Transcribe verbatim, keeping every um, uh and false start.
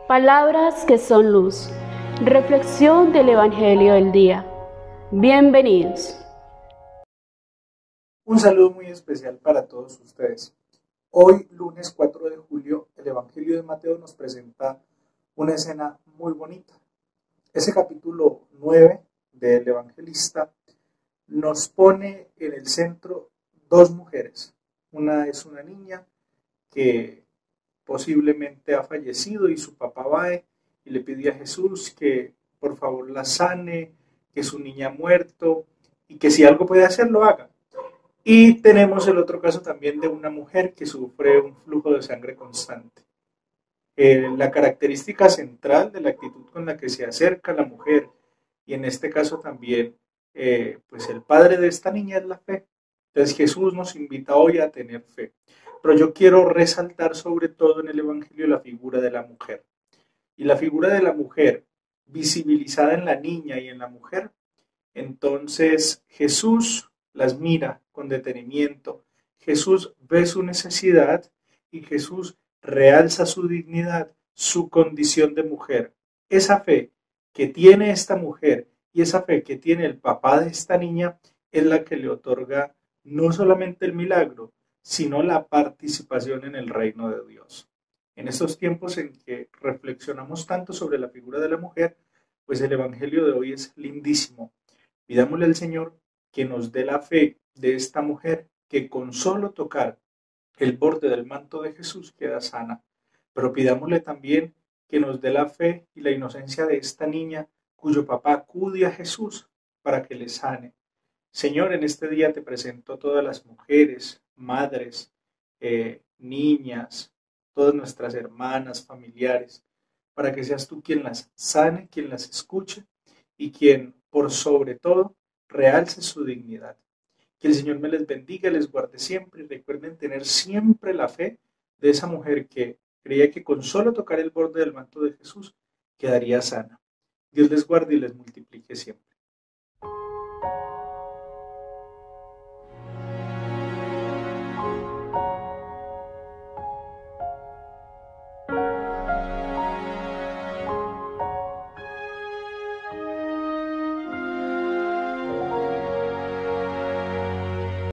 Palabras que son luz. Reflexión del Evangelio del día. Bienvenidos. Un saludo muy especial para todos ustedes. Hoy, lunes cuatro de julio, el Evangelio de Mateo nos presenta una escena muy bonita. Ese capítulo nueve del Evangelista nos pone en el centro dos mujeres. Una es una niña que posiblemente ha fallecido y su papá va y le pide a Jesús que por favor la sane, que su niña ha muerto y que si algo puede hacer lo haga. Y tenemos el otro caso también de una mujer que sufre un flujo de sangre constante. Eh, la característica central de la actitud con la que se acerca la mujer, y en este caso también, eh, pues el padre de esta niña es la fe. Entonces Jesús nos invita hoy a tener fe. Pero yo quiero resaltar sobre todo en el Evangelio la figura de la mujer. Y la figura de la mujer visibilizada en la niña y en la mujer, entonces Jesús las mira con detenimiento. Jesús ve su necesidad y Jesús realza su dignidad, su condición de mujer. Esa fe que tiene esta mujer y esa fe que tiene el papá de esta niña es la que le otorga no solamente el milagro, sino la participación en el reino de Dios. En estos tiempos en que reflexionamos tanto sobre la figura de la mujer, pues el Evangelio de hoy es lindísimo. Pidámosle al Señor que nos dé la fe de esta mujer que con solo tocar el borde del manto de Jesús queda sana. Pero pidámosle también que nos dé la fe y la inocencia de esta niña cuyo papá acude a Jesús para que le sane. Señor, en este día te presento todas las mujeres, madres, eh, niñas, todas nuestras hermanas, familiares, para que seas tú quien las sane, quien las escuche y quien, por sobre todo, realce su dignidad. Que el Señor me les bendiga, les guarde siempre y recuerden tener siempre la fe de esa mujer que creía que con solo tocar el borde del manto de Jesús quedaría sana. Dios les guarde y les multiplique siempre.